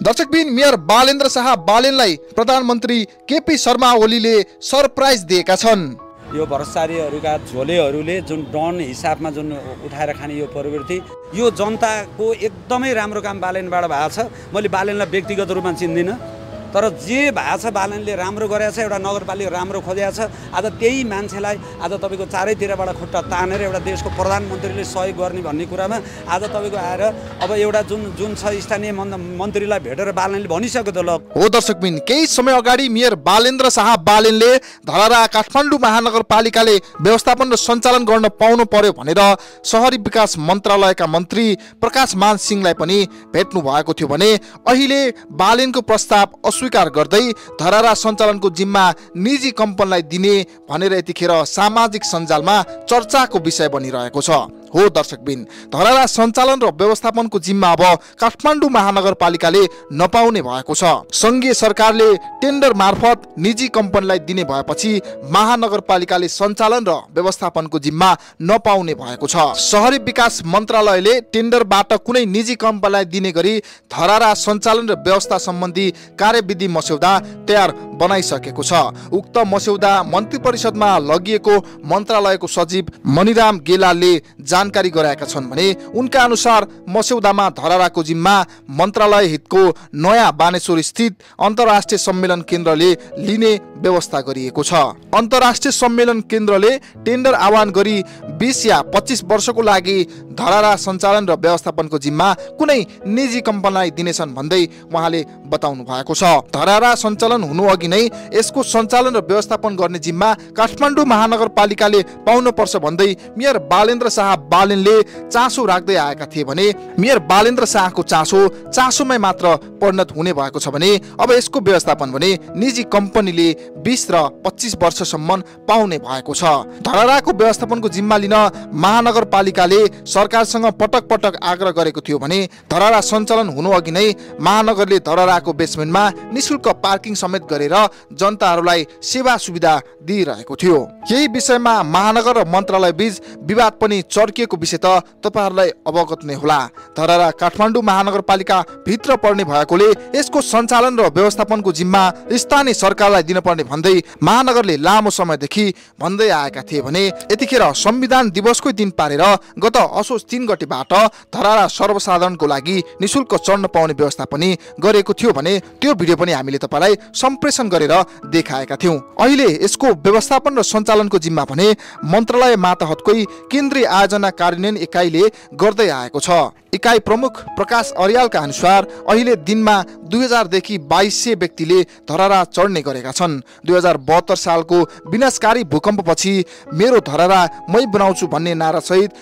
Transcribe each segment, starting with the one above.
दर्शकबिन मेयर बालेन्द्र शाह बालेनलाई प्रधानमन्त्री केपी शर्मा ओलीले सरप्राइज दिएका छन्। यो भ्रष्टाचारीहरूका झोलेहरूले जुन डन हिसाबमा जुन उठाएर खाने यो प्रवृत्ति, यो जनताको एकदमै राम्रो काम बालेनबाट भएको छ। मैले बालेनलाई व्यक्तिगत रूपमा चिन्दिनँ, तर जे भएको छ बालेनले राम्रो गरेको छ, एउटा नगरपालिका राम्रो खोजेको छ। आज त्यही मान्छेलाई आज तपाईँको चारैतिरबाट खुट्टा तानेर एउटा देशको प्रधानमन्त्रीले सहयोग गर्ने भन्ने कुरामा आज तपाईँको आएर अब एउटा जुन छ स्थानीय मन्त्रीलाई भेटेर बालेनले भनिसक्यो त ल हो। दर्शकबिन केही समय अगाडि मेयर बालेन्द्र शाह बालेनले धरारा काठमाडौँ महानगरपालिकाले व्यवस्थापन र सञ्चालन गर्न पाउनु पर्यो भनेर शहरी विकास मन्त्रालयका मन्त्री प्रकाश मान सिंहलाई पनि भेट्नु भएको थियो भने अहिले बालेनको प्रस्ताव स्वीकार गर्दै धरारा सञ्चालनको जिम्मा निजी कम्पनीलाई दिने भनेर यतिखेर सामाजिक सञ्जालमा चर्चाको विषय बनिरहेको छ। हो दर्शकबिन, धरारा सञ्चालन र व्यवस्थापनको जिम्मा अब काठमाडौँ महानगरपालिकाले नपाउने भएको छ। संघीय सरकारले टेन्डर मार्फत निजी कम्पनीलाई दिने भएपछि महानगरपालिकाले सञ्चालन र व्यवस्थापनको जिम्मा नपाउने भएको छ। शहरी विकास मन्त्रालयले टेन्डरबाट कुनै निजी कम्पनीलाई दिने गरी धरारा सञ्चालन र व्यवस्था सम्बन्धी कार्यविधि मस्यौदा तयार बनाइसकेको छ। उक्त मस्यौदा मन्त्री परिषदमा लगिएको मन्त्रालयको सचिव मणिराम गेलालले जानकारी गराएका छन् भने उनका अनुसार मस्यौदामा धराराको जिम्मा मन्त्रालय हितको नयाँ बानेश्वर स्थित अन्तर्राष्ट्रिय सम्मेलन केन्द्रले लिने व्यवस्था गरिएको छ। अन्तर्राष्ट्रिय सम्मेलन केन्द्रले टेन्डर आह्वान गरी 20 या 25 वर्षको लागि धरारा सञ्चालन र व्यवस्थापनको जिम्मा कुनै निजी कम्पनीलाई दिनेछन् भन्दै उहाँले बताउनु भएको छ। धरारा सञ्चालन हुनु अघि नै यसको सञ्चालन र व्यवस्थापन गर्ने जिम्मा काठमाडौँ महानगरपालिकाले पाउनुपर्छ भन्दै मेयर बालेन्द्र शाह बालेनले चासो राख्दै आएका थिए भने मेयर बालेन्द्र शाहको चासोमै मात्र परिणत हुने भएको छ भने अब यसको व्यवस्थापन भने निजी कम्पनीले 20 र 25 वर्षसम्म पाउने भएको छ। धराराको व्यवस्थापनको जिम्मा लिन महानगरपालिकाले सरकारसँग पटक पटक आग्रह गरेको थियो भने धरारा सञ्चालन हुनु अघि नै महानगरले धराराको बेसमेन्टमा निशुल्क पार्किङ समेत गरेर जनताहरूलाई सेवा सुविधा दिइरहेको थियो। यही विषयमा महानगर र मन्त्रालय बीच विवाद पनि चर्किएको विषय त तपाईहरुलाई अवगत नै होला। धरारा काठमाडौँ महानगरपालिका भित्र पर्ने भएकोले यसको सञ्चालन र व्यवस्थापनको जिम्मा स्थानीय सरकारलाई दिनुपर्ने भन्दै महानगरले लामो समयदेखि भन्दै आएका थिए भने यतिखेर संविधान दिवसकै दिन पारेर गत असोज 3 गतेबाट धरारा सर्वसाधारणको लागि निशुल्क चढ्न पाउने व्यवस्था पनि गरेको थियो भने त्यो भिडियो पनि हामीले तपाईलाई सम्प्रेषण गरेर देखाएका थियौं। अहिले यसको व्यवस्थापन र सञ्चालनको जिम्मा भने मन्त्रालय मातहतकै केन्द्रीय आयोजना कार्यान्वयन इकाइले गर्दै आएको छ। इकाइ प्रमुख प्रकाश अर्यालका अनुसार अहिले दिनमा 2000 देखि 2200 व्यक्तिले धरारा चढ्ने गरेका छन्। 2072 सालको विनाशकारी भूकम्पपछि मेरो धरारा मै बनाउँछु भन्ने नारा सहित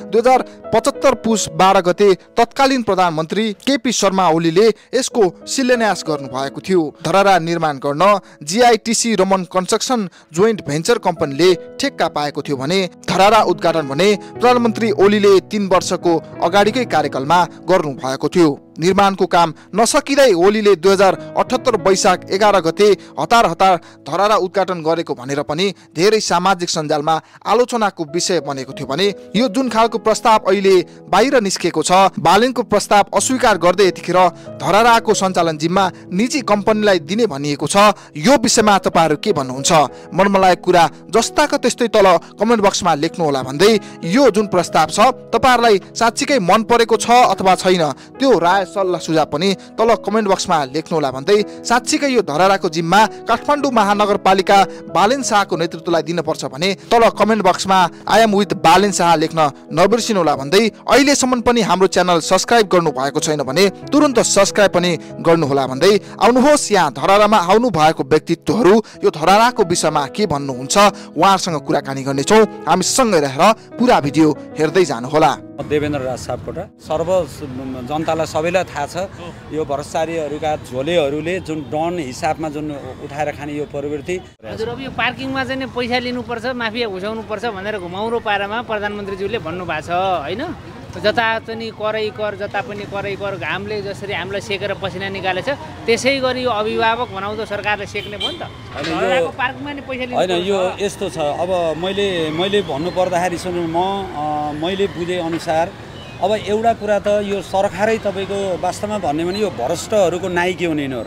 2075 पुस 12 गते तत्कालीन प्रधानमन्त्री केपी शर्मा ओलीले यसको शिलान्यास गर्नु भएको थियो। धरारा निर्माण गर्न GITC Roman construction joint venture कम्पनीले ठेक्का पाएको थियो भने धरारा उद्घाटन भने प्रधानमन्त्री ओलीले 3 वर्षको अगाडिकै कार्यकालमा गर्नु भएको थियो। निर्माणको काम नसकिँदै ओलीले 2078 वैशाख 11 गते हतार धरारा उद्घाटन गरेको भनेर पनि धेरै सामाजिक सञ्जालमा आलोचनाको विषय बनेको थियो भने यो जुन खालको प्रस्ताव अहिले बाहिर निस्केको छ, बालेनको प्रस्ताव अस्वीकार गर्दै यतिखेर धराराको सञ्चालन जिम्मा निजी कम्पनीलाई दिने भनिएको छ। यो विषयमा तपाईहरु के भन्नुहुन्छ? मनमा लागेको कुरा जस्ताको त्यस्तै तल कमेन्ट बक्समा लेख्नु होला भन्दै यो जुन प्रस्ताव छ तपाईहरुलाई साच्चीकै मन परेको छ अथवा छैन त्यो राय सल्लाह सुझाव पनि तल कमेन्ट बक्समा लेख्नु होला भन्दै साच्चीकै यो धराराको जिम्मा काठमाडौँ महानगरपालिका बालेन शाहको नेतृत्वलाई दिनुपर्छ भने तल कमेन्ट बक्समा I am with Balen Shah लेख्न नबिर्सिनु होला भन्दै अहिलेसम्म पनि हाम्रो च्यानल सब्स्क्राइब गर्नु भएको छैन भने तुरुन्त सब्स्क्राइब पनि गर्नु होला भन्दै आउनुहोस् यहाँ धरारामा आउनु भएको व्यक्तित्वहरू यो धराराको विषयमा के भन्नुहुन्छ उहाँसँग कुराकानी गर्नेछौँ। हामी सँगै रहेर पुरा भिडियो हेर्दै जानु होला। देवेन्द्र राज सापकोटा। सर्व जनतालाई सबैलाई थाहा छ यो भ्रष्टाचारीहरूका झोलेहरूले जुन डन हिसाबमा जुन उठाएर खाने यो प्रवृत्ति। हजुर, अब यो पार्किङमा चाहिँ पैसा लिनुपर्छ, माफिया घुसाउनुपर्छ भनेर घुमाउरो पारामा प्रधानमन्त्रीज्यूले भन्नुभएको छ हैन। जता पनि करै कर, जता पनि करै कर, घामले जसरी हामीलाई सेकेर पसिना निकालेछ त्यसै गरी यो अभिभावक बनाउँदो सरकारले सेक्ने भयो नि त। धराराको पार्कमा नि पैसा लिनु हैन। यो यस्तो छ, अब मैले भन्नु पर्दाखेरि सुन्नु, मैले बुझे अनुसार अब एउटा कुरा त यो सरकारै तपाईँको वास्तवमा भन्यो भने यो भ्रष्टहरूको नाइके हुने यिनीहरू।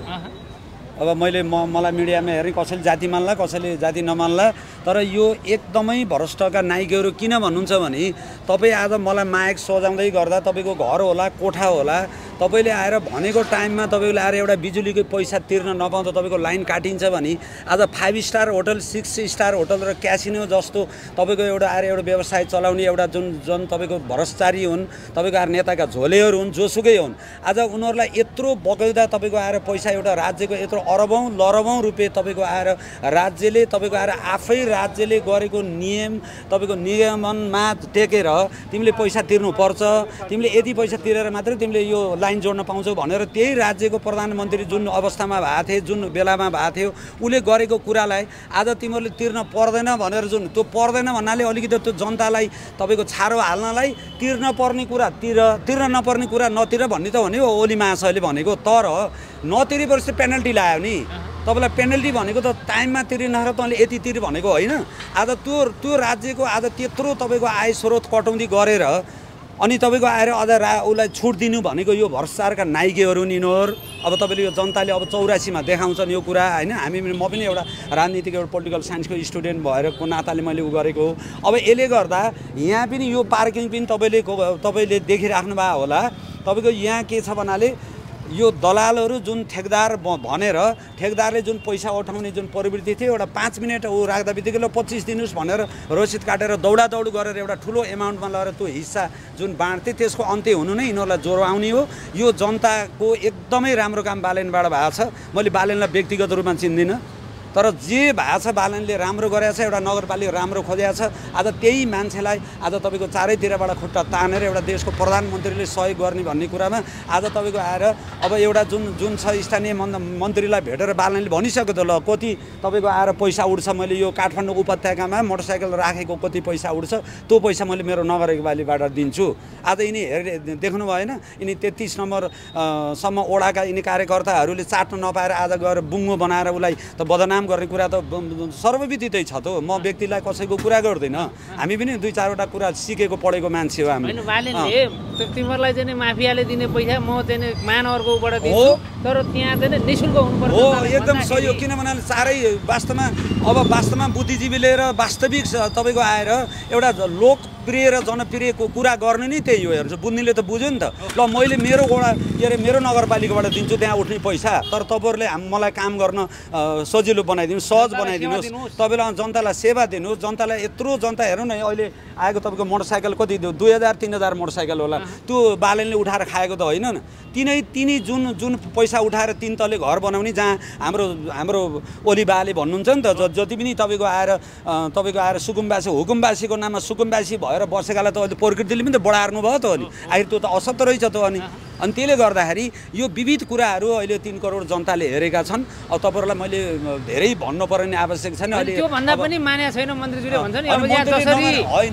अब मलाई मिडियामा हेरेँ कसैले जाति मान्ला कसैले जाति नमान्ला, तर यो एकदमै भ्रष्टका नाइकेहरू किन भन्नुहुन्छ भने तपाईँ आज मलाई माइक सजाउँदै गर्दा तपाईँको घर होला कोठा होला, तपाईँले आएर भनेको टाइममा तपाईँले आएर एउटा बिजुलीको पैसा तिर्न नपाउँदा तपाईँको लाइन काटिन्छ भने आज 5 स्टार होटल 6 स्टार होटल र क्यासिनो जस्तो तपाईँको एउटा आएर एउटा व्यवसाय चलाउने एउटा जुन तपाईँको भ्रष्टाचारी हुन्, तपाईँको आएर नेताका झोलेहरू हुन्, जोसुकै हुन्, आज उनीहरूलाई यत्रो बगैदा तपाईँको आएर पैसा एउटा राज्यको यत्रो अरबौँ लरबौँ रुपियाँ तपाईँको आएर राज्यले तपाईँको आएर आफै राज्यले गरेको नियम तपाईँको नियमनमा टेकेर तिमीले पैसा तिर्नुपर्छ, तिमीले यति पैसा तिरेर मात्रै तिमीले यो लाइन जोड्न पाउँछौ भनेर त्यही राज्यको प्रधानमन्त्री जुन अवस्थामा भएको थियो, जुन बेलामा भएको थियो, उसले गरेको कुरालाई आज तिमीहरूले तिर्न पर्दैन भनेर जुन त्यो पर्दैन भन्नाले अलिकति त्यो जनतालाई तपाईँको छारो हाल्नलाई तिर्न पर्ने कुरा तिर्न नपर्ने कुरा नतिर भन्ने त हो नि ओली महाशयले भनेको। तर नतिरेपछि पेनल्टी लाग्यो नि, तपाईँलाई पेनल्टी भनेको त टाइममा तिरिन र तैँले यति तिर भनेको होइन। आज त्यो राज्यको आज त्यत्रो तपाईँको आय स्रोत कटौती गरेर अनि तपाईँको आएर अझ उसलाई छुट दिनु भनेको यो भ्रष्टाचारका नाइकेहरू नि यिनीहरू। अब तपाईँले यो जनताले अब 84मा देखाउँछन् यो कुरा होइन। म पनि एउटा राजनीतिक एउटा पोलिटिकल साइन्सको स्टुडेन्ट भएरको नाताले मैले उ गरेको हो। अब यसले गर्दा यहाँ पनि यो पार्किङ पनि तपाईँले देखिराख्नु भएको होला। तपाईँको यहाँ के छ भन्नाले यो दलालहरू जुन ठेकदार भनेर ठेकदारले जुन पैसा उठाउने जुन प्रवृत्ति थियो, एउटा 5 मिनट ऊ राख्दा बित्तिकै ल 25 दिनुहोस् भनेर रसिद काटेर दौडादौड गरेर एउटा ठुलो एमाउन्टमा लगेर त्यो हिस्सा जुन बाँड्थे त्यसको अन्त्य हुनु नै यिनीहरूलाई ज्वरो आउने हो। यो जनताको एकदमै राम्रो काम बालेनबाट भएको छ। मैले बालेनलाई व्यक्तिगत रूपमा चिन्दिनँ, तर जे भएको छ बालनले राम्रो गरेको छ, एउटा नगरपालिका राम्रो खोजेको छ। आज त्यही मान्छेलाई आज तपाईँको चारैतिरबाट खुट्टा तानेर एउटा देशको प्रधानमन्त्रीले सहयोग गर्ने भन्ने कुरामा आज तपाईँको आएर अब एउटा जुन छ स्थानीय मन्त्रीलाई भेटेर बालनले भनिसक्यो त ल कति तपाईँको आएर पैसा उड्छ, मैले यो काठमाडौँ उपत्यकामा मोटरसाइकल राखेको कति पैसा उड्छ त्यो पैसा मैले मेरो नगरपालिकाबाट दिन्छु। आज यिनी हेरेर देख्नु भएन, यिनी 33 नम्बरसम्म ओडाका यिनी कार्यकर्ताहरूले चाट्न नपाएर आज गएर बुङ्गो बनाएर उसलाई त बदनाम गर्ने कुरा त सर्वविदितै छ त। म व्यक्तिलाई कसैको कुरा गर्दैन, हामी पनि 2-4वटा कुरा सिकेको पढेको मान्छे हो हामी। तिमीहरूलाई चाहिँ माफियाले दिने पैसा म चाहिँ महानगरकोबाट दिन्छु, तर त्यहाँ चाहिँ निःशुल्क हुनुपर्छ। हो एकदम सही हो। किन भन्नाले चारै वास्तवमा बुद्धिजीवीले र वास्तविक तपाईँको आएर एउटा लोकप्रिय र जनप्रियको कुरा गर्ने नै त्यही हो। हेर्नु बुझ्नेले त बुझ्यो नि त। ल मैले मेरो मेरो नगरपालिकाबाट दिन्छु त्यहाँ उठ्ने पैसा, तर तपाईँहरूले मलाई काम गर्न सजिलो बनाइदिनु, सहज बनाइदिनुहोस्, तपाईँलाई जनतालाई सेवा दिनुहोस्। जनतालाई यत्रो जनता हेर्नु न अहिले आएको तपाईँको मोटरसाइकल कति 2000-3000 मोटरसाइकल होला, त्यो बालनले उठाएर खाएको त होइन न। तिनी जुन पैसा उठाएर 3 तले घर बनाउने जहाँ हाम्रो ओली बाले भन्नुहुन्छ नि त, जति पनि तपाईँको आएर सुकुम्बासी हुकुमबासीको नाममा सुकुम्बासी भएर बसेकालाई त अहिले प्रकृतिले पनि त बढार्नु भयो त। अनि आखिर त्यो त असत्य रहेछ त। अनि त्यसले गर्दाखेरि यो विविध कुराहरू अहिले 3 करोड जनताले हेरेका छन्। अब तपाईँहरूलाई मैले धेरै भन्नुपर्ने आवश्यक छैन। अहिले त्यो भन्दा पनि मान्या छैन मन्त्रीज्यूले भन्छ नि। अब यहाँ जसरी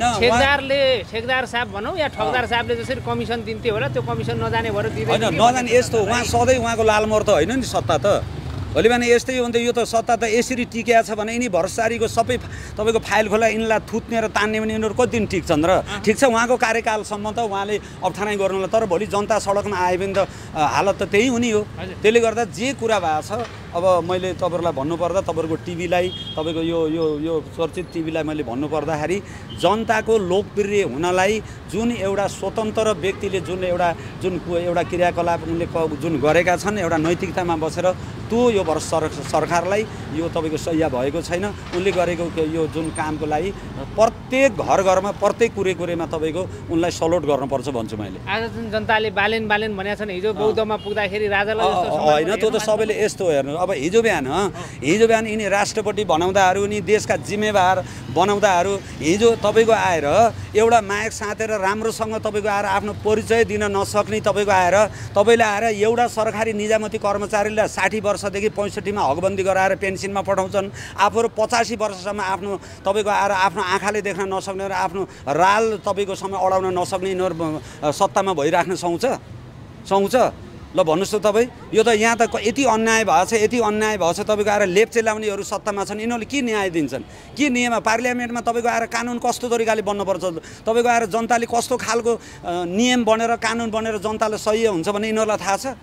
ठेकदार साहब भनौँ या ठगदार साहबले जसरी कमिसन दिन्थ्यो होला, त्यो कमिसन नजाने भएर दिँदैन। होइन नजाने यस्तो उहाँ सधैँ उहाँको लालमोहर त होइन नि सत्ता त। भोलि भने यस्तै हो भने यो त सत्ता त यसरी टिकेको छ भने यिनी भ्रष्टाचारीको सबै तपाईँको फाइल खोला यिनीलाई थुत्ने र तान्ने भने यिनीहरू कति दिन टिक्छन् र। ठिक छ उहाँको कार्यकालसम्म त उहाँले अप्ठ्याराइ गर्नुलाई, तर भोलि जनता सडकमा आयो भने त हालत त त्यही हुने हो। त्यसले गर्दा जे कुरा भएको छ अब मैले तपाईँहरूलाई भन्नुपर्दा तपाईँहरूको टिभीलाई तपाईँको यो चर्चित टिभीलाई मैले भन्नुपर्दाखेरि जनताको लोकप्रिय हुनलाई जुन एउटा स्वतन्त्र व्यक्तिले जुन एउटा क्रियाकलाप उनले जुन गरेका छन् एउटा नैतिकतामा बसेर त्यो यो सरकारलाई यो तपाईँको सह्य भएको छैन। उनले गरेको यो जुन कामको लागि प्रत्येक घरमा प्रत्येक कुरेमा तपाईँको उनलाई सलोट गर्नुपर्छ भन्छु मैले। आज जुन जनताले बालेन भनेका छन्, हिजो बौद्धमा पुग्दाखेरि राजालाई होइन त्यो त सबैले यस्तो हेर्नु। अब हिजो बिहान यिनी राष्ट्रपति बनाउँदाहरू यिनी देशका जिम्मेवार बनाउँदाहरू हिजो तपाईँको आएर एउटा माइक साँतेर राम्रोसँग तपाईँको आएर आफ्नो परिचय दिन नसक्ने तपाईँले आएर एउटा सरकारी निजामती कर्मचारीलाई 60 वर्षदेखि 65मा हकबन्दी गराएर पेन्सनमा पठाउँछन्। आफूहरू 85 वर्षसम्म आफ्नो तपाईँको आएर आफ्नो आँखाले देख्न नसक्ने र आफ्नो राल तपाईँको समय अडाउन नसक्ने यिनीहरू सत्तामा भइराख्न सुहाउँछ। ल भन्नुहोस् त तपाईँ, यो त यहाँ त यति अन्याय भएछ तपाईँको आएर लेप्चे ल्याउनेहरू सत्तामा छन्, यिनीहरूले के न्याय दिन्छन्? के नियम पार्लियामेन्टमा तपाईँको आएर कानुन कस्तो तरिकाले बन्नुपर्छ, तपाईँको आएर जनताले कस्तो खालको नियम बनेर कानुन बनेर जनतालाई सही हुन्छ भन्ने यिनीहरूलाई थाहा छ?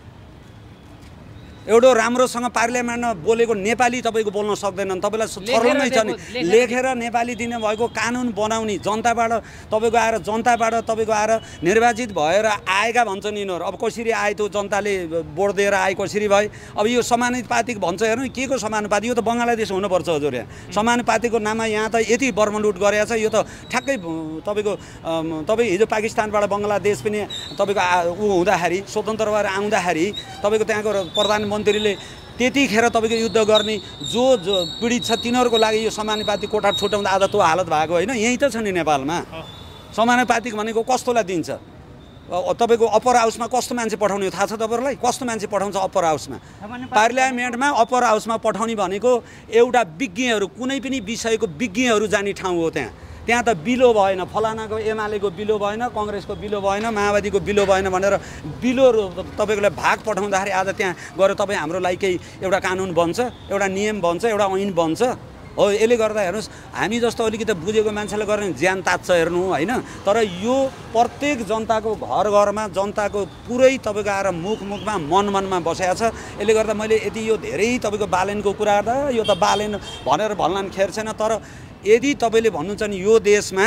एउटा राम्रोसँग पार्लियामेन्टमा बोलेको नेपाली तपाईँको बोल्न सक्दैनन्, तपाईँलाई छर्लङ्गै छ नि। लेखेर नेपाली दिने भएको कानुन बनाउने जनताबाट तपाईँको आएर तपाईँको आएर निर्वाचित भएर आएका भन्छन् यिनीहरू। अब कसरी आए त्यो जनताले भोट दिएर आए कसरी भए? अब यो समानुपातिक भन्छ हेर्नु, के को समानुपातिक? यो त बङ्गलादेश हुनुपर्छ हजुर। यहाँ समानुपातिकको नाममा यहाँ त यति बर्मलुट गरेको छ, यो त ठ्याक्कै तपाईँ हिजो पाकिस्तानबाट बङ्गलादेश पनि तपाईँको ऊ हुँदाखेरि स्वतन्त्र भएर आउँदाखेरि तपाईँको त्यहाँको प्रधानमन्त्रीले त्यतिखेर तपाईँको युद्ध गर्ने जो पीडित छ तिनीहरूको लागि यो समानुपातिक कोठा छुट्याउँदा आज त्यो हालत भएको होइन? यहीँ त छ नि नेपालमा। समानुपातिक भनेको कस्तोलाई दिन्छ? तपाईँको अप्पर हाउसमा कस्तो मान्छे पठाउने थाहा छ तपाईँहरूलाई? कस्तो मान्छे पठाउँछ अप्पर हाउसमा? पार्लियामेन्टमा अप्पर हाउसमा पठाउने भनेको एउटा विज्ञहरू, कुनै पनि विषयको विज्ञहरू जाने ठाउँ हो। त्यहाँ त बिलो भएन, फलानाको एमालेको बिलो भएन, कङ्ग्रेसको बिलो भएन, माओवादीको बिलो भएन भनेर बिलो तपाईँकोलाई भाग पठाउँदाखेरि आज त्यहाँ गएर तपाईँ हाम्रो लागि केही एउटा कानुन बन्छ, एउटा नियम बन्छ, एउटा ऐन बन्छ हो। यसले गर्दा हेर्नुहोस्, हामी जस्तो अलिकति बुझेको मान्छेले गर्ने ज्यान तात्छ हेर्नु होइन। तर यो प्रत्येक जनताको घर घरमा जनताको पुरै तपाईँको आएर मुखमा मनमा बसेको छ। यसले गर्दा मैले यति यो धेरै तपाईँको बालेनको कुरा गर्दा यो त बालेन भनेर भन्लान् खेर छैन। तर यदि तपाईँले भन्नुहुन्छ नि यो देशमा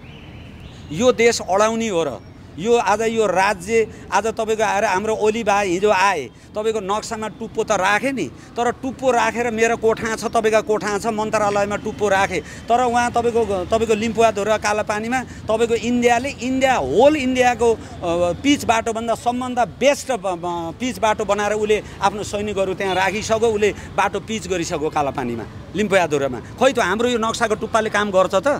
यो देश अडाउने हो र यो आज यो राज्य आज तपाईँको आएर हाम्रो ओली भाइ हिजो आए, तपाईँको नक्सामा टुप्पो त राखेँ नि, तर टुप्पो राखेर मेरो कोठा छ, तपाईँको कोठा छ, मन्त्रालयमा टुप्पो राखेँ, तर उहाँ तपाईँको लिम्पुवाधुरा कालापानीमा तपाईँको इन्डिया होल इन्डियाको पिच बाटोभन्दा सबभन्दा बेस्ट पिच बाटो बनाएर उसले आफ्नो सैनिकहरू त्यहाँ राखिसक्यो, उसले बाटो पिच गरिसक्यो कालापानीमा, लिम्पुवाधुरामा। खोइ त हाम्रो यो नक्साको टुप्पाले काम गर्छ त?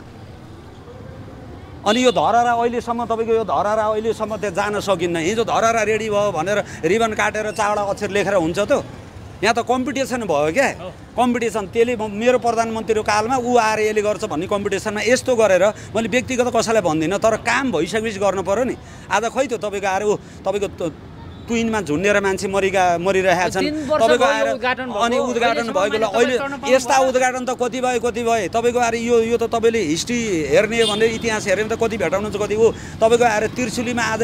अनि यो धरहरा अहिलेसम्म तपाईँको यो धरहरा अहिलेसम्म त्यहाँ जान सकिन्न। हिजो धरहरा रेडी भयो भनेर रिबन काटेर 4वटा अक्षर लेखेर हुन्छ त? यहाँ त कम्पिटिसन भयो क्या, कम्पिटिसन। त्यसले मेरो प्रधानमन्त्रीको कालमा ऊ आएर यसले गर्छ भन्ने कम्पिटिसनमा यस्तो गरेर मैले व्यक्तिगत कसैलाई भन्दिनँ, तर काम भइसकेपछि गर्नु पऱ्यो नि। आज खोइ त तपाईँको आएर तपाईँको ट्विनमा झुन्डेर मान्छे मरिरहेका छन्, तपाईँको आएर अनि उद्घाटन भएको अहिले यस्ता उद्घाटन त कति भए तपाईँको आएर यो त तपाईँले हिस्ट्री हेर्ने भनेर इतिहास हेर्ने त कति भेटाउनुहुन्छ कति हो। तपाईँको आएर त्रिशुलीमा आज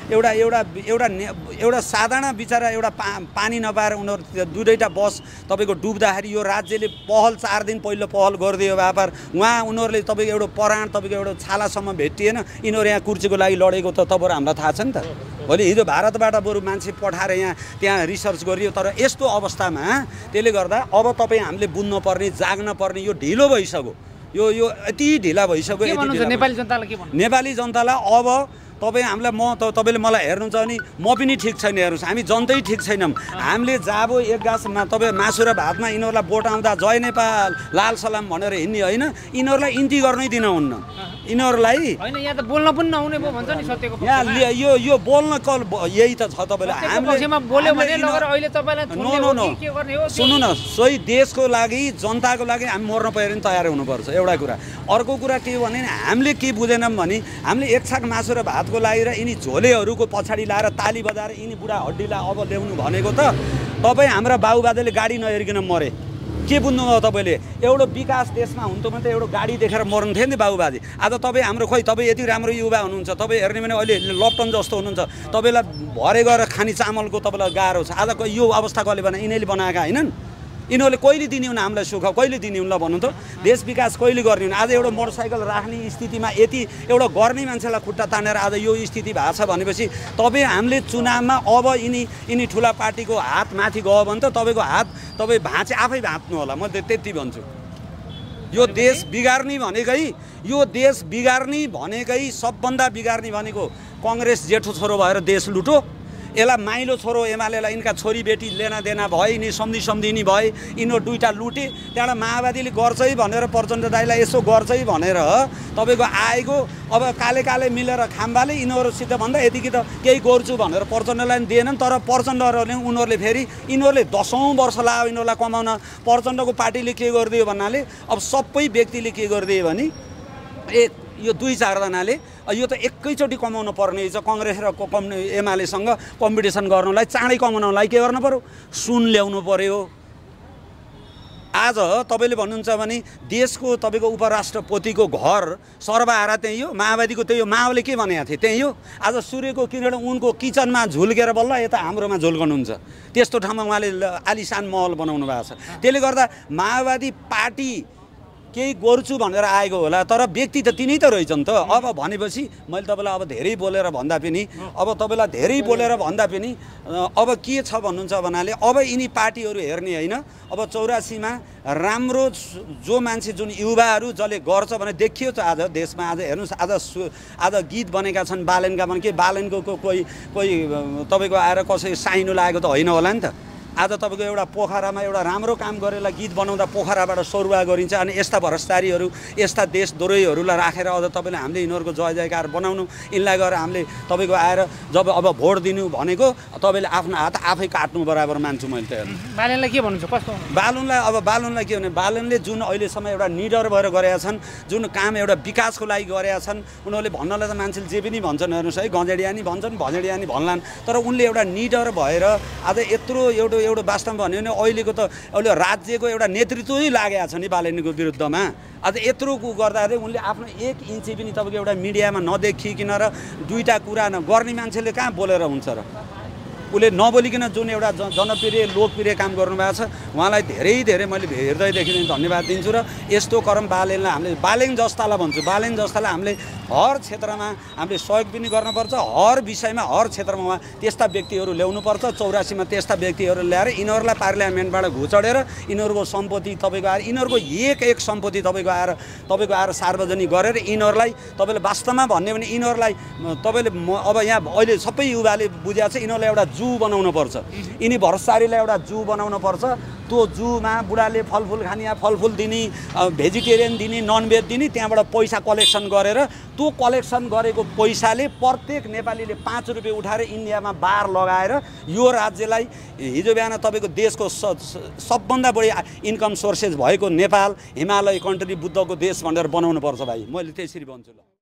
एउटा साधारण बिचरा एउटा पानी नपाएर उनीहरू दुईवटा बस तपाईँको डुब्दाखेरि यो राज्यले पहल 4 दिन पहिलो पहल गरिदियो व्यापार। उहाँ उनीहरूले तपाईँको एउटा पराण तपाईँको एउटा छालासम्म भेटिएन, यिनीहरू यहाँ कुर्सीको लागि लडेको त तपाईँहरू हामीलाई थाहा छ नि त। भोलि हिजो भारतबाट बरु मान्छे पठाएर त्यहाँ रिसर्च गरियो। तर यस्तो अवस्थामा त्यसले गर्दा अब तपाईँ हामीले बुझ्नुपर्ने जाग्न पर्ने यो ढिलो भइसक्यो, यो यति ढिला भइसक्यो। नेपाली जनतालाई अब तपाईँ हामीलाई तपाईँले मलाई हेर्नुहुन्छ भने म पनि ठिक छैन हेर्नुहोस्, हामी जनतै ठिक छैनौँ। हामीले जाबो एक गाँसमा तपाईँ मासु र भातमा यिनीहरूलाई भोट आउँदा जय नेपाल लाल सलाम भनेर हिँड्ने होइन, यिनीहरूलाई इन्ती गर्नै दिनुहुन्न। यिनीहरूलाई होइन यहाँ त बोल्न पनि नहुने भयो भन्छ नि सत्यको यहाँ यो बोल्न कल यही त छ तपाईँले हामीले बोल्यो भने लगेर अहिले तपाईँलाई के गर्ने हो? सुन्नु न, सोही देशको लागि जनताको लागि हामी मर्न पऱ्यो भने तयार हुनुपर्छ एउटा कुरा। अर्को कुरा के हो भने हामीले के बुझेनौँ भने हामीले एक छाक मासु र भातको लागि र यिनी झोलेहरूको पछाडि लाएर ताली बजाएर यिनी बुढा हड्डीलाई अब ल्याउनु भनेको त तपाईँ हाम्रा बाबुबाजेले गाडी नहेरिकन मरे। के बुझ्नुभयो तपाईँले? एउटा विकास देशमा हुन्थ्यो भने त एउटा गाडी देखेर मर्नु थियो नि बाबुबाजे। आज तपाईँ हाम्रो खोइ तपाईँ यति राम्रो युवा हुनुहुन्छ, तपाईँ हेर्ने भने अहिले लपटन जस्तो हुनुहुन्छ, तपाईँलाई भरे गएर खाने चामलको तपाईँलाई गाह्रो छ। आज यो अवस्था कसले बनाए? यिनीहरूले बनाएका होइनन्। यिनीहरूले कहिले दिने हुन् हामीलाई सुख? कहिले दिने हुन् ल भन्नु त? देश विकास कहिले गर्ने हुन्? आज एउटा मोटरसाइकल राख्ने स्थितिमा यति एउटा गर्ने मान्छेलाई खुट्टा तानेर आज यो स्थिति भएको छ भनेपछि तपाईँ हामीले चुनावमा अब यिनी ठुला पार्टीको हात माथि गयो भने त तपाईँको हात तपाईँ भाँचे आफै भाँच्नु होला, म त्यति भन्छु। यो देश बिगार्ने भनेकै सबभन्दा बिगार्ने भनेको कङ्ग्रेस जेठो छोरो भएर देश लुटो, यसलाई माइलो छोरो एमालेलाई यिनका छोरी बेटी लेना देना भए, यिनी सम्धिनी भए, यिनीहरू दुईवटा लुटे। त्यहाँबाट माओवादीले गर्छ है भनेर प्रचण्ड दाइलाई यसो गर्छ है भनेर तपाईँको आएको अब काले मिलेर खाम्बाले यिनीहरूसित भन्दा यतिकै त केही गर्छु भनेर प्रचण्डलाई दिएनन्। तर प्रचण्डहरूले यिनीहरूले 10औँ वर्ष लाग्यो यिनीहरूलाई कमाउन। प्रचण्डको पार्टीले के गरिदियो भन्नाले अब सबै व्यक्तिले के गरिदियो भने यो 2-4 जनाले यो त एकैचोटि कमाउनु पर्ने छ। कङ्ग्रेस र एमालेसँग कम्पिटिसन गर्नलाई चाँडै कमाउनलाई के गर्नु पर्यो? सुन ल्याउनु पर्यो। आज तपाईँले भन्नुहुन्छ भने देशको तपाईँको उपराष्ट्रपतिको घर सर्वहारा त्यही हो, माओवादीको त्यही हो। माओले के भनेको थियो त्यही हो। आज सूर्यको किरण उनको किचनमा झुल्केर बल्ल यता हाम्रोमा झुल्कनुहुन्छ। त्यस्तो ठाउँमा उहाँले आलिसान महल बनाउनु भएको छ। त्यसले गर्दा माओवादी पार्टी केही गर्छु भनेर आएको होला, तर व्यक्ति त तिनै त रहेछ नि त। अब भनेपछि मैले तपाईँलाई अब धेरै बोलेर भन्दा पनि अब के छ भन्नुहुन्छ भन्नाले अब यिनी पार्टीहरू हेर्ने होइन। अब 84मा राम्रो जो मान्छे जुन युवाहरू जसले गर्छ भने देखियो त आज देशमा। आज हेर्नुहोस् आज गीत बनेका छन् बालेनका भने के बालेनको कोही तपाईँको आएर कसै साइनो लागेको त होइन होला नि त। आज तपाईँको एउटा पोखरामा एउटा राम्रो काम गरेर गीत बनाउँदा पोखराबाट सरुवा गरिन्छ। अनि यस्ता भ्रष्टारीहरू यस्ता देशद्रोहीहरूलाई राखेर अझ तपाईँले हामीले यिनीहरूको जय जयकार बनाउनु, यिनलाई गएर हामीले तपाईँको आएर जब अब भोट दिनु भनेको तपाईँले आफ्नो हात आफै काट्नु बराबर मान्छु मैले त। बालेनलाई के भन्नुहुन्छ? कस्तो बालनलाई के भने बालनले जुन अहिलेसम्म एउटा निडर भएर गरेका छन्, जुन काम एउटा विकासको लागि गरेका छन्, उनीहरूले भन्नलाई त मान्छेले जे पनि भन्छन्। हेर्नुहोस् है, गँजेडियानी भन्छन्, भँजेडियानी भन्लान्, तर उनले एउटा निडर भएर आज यत्रो एउटा वास्तवमा भन्यो भने अहिलेको त अहिले राज्यको एउटा नेतृत्वै लागेको छ नि बालेनको विरुद्धमा। आज यत्रो गर्दाखेरि उनले आफ्नो 1 इन्ची पनि तपाईँको एउटा मिडियामा नदेखिकन र दुईटा कुरा गर्ने मान्छेले कहाँ बोलेर हुन्छ र? उसले नबोलिकन जुन एउटा जनप्रिय लोकप्रिय काम गर्नुभएको छ उहाँलाई धेरै मैले हृदयदेखि धन्यवाद दिन्छु। र यस्तो क्रम बालेनलाई हामीले बालेन जस्तालाई भन्छु, बालेन जस्तालाई हामीले हर क्षेत्रमा हामीले सहयोग पनि गर्नुपर्छ। हर विषयमा हर क्षेत्रमा उहाँ त्यस्ता व्यक्तिहरू ल्याउनुपर्छ। 84मा त्यस्ता व्यक्तिहरू ल्याएर यिनीहरूलाई पार्लियामेन्टबाट घुचडेर यिनीहरूको सम्पत्ति तपाईँको आएर यिनीहरूको एक सम्पत्ति तपाईँको आएर सार्वजनिक गरेर यिनीहरूलाई तपाईँले वास्तवमा भन्ने भने यिनीहरूलाई तपाईँले अब यहाँ अहिले सबै युवाले बुझाएको छ यिनीहरूलाई एउटा जू बनाउनु पर्छ। यिनी भ्रष्टारीलाई एउटा जू बनाउनु पर्छ। त्यो जूमा बुढाले फलफुल खाने, फलफुल दिने, भेजिटेरियन दिने, ननभेज दिने, त्यहाँबाट पैसा कलेक्सन गरेर त्यो कलेक्सन गरेको पैसाले प्रत्येक नेपालीले 5 रुपियाँ उठाएर इन्डियामा बार लगाएर यो राज्यलाई हिजो बिहान तपाईँको देशको सबभन्दा बढी इन्कम सोर्सेस भएको नेपाल हिमालय कन्ट्री बुद्धको देश भनेर बनाउनु पर्छ भाइ। मैले त्यसरी भन्छु ल।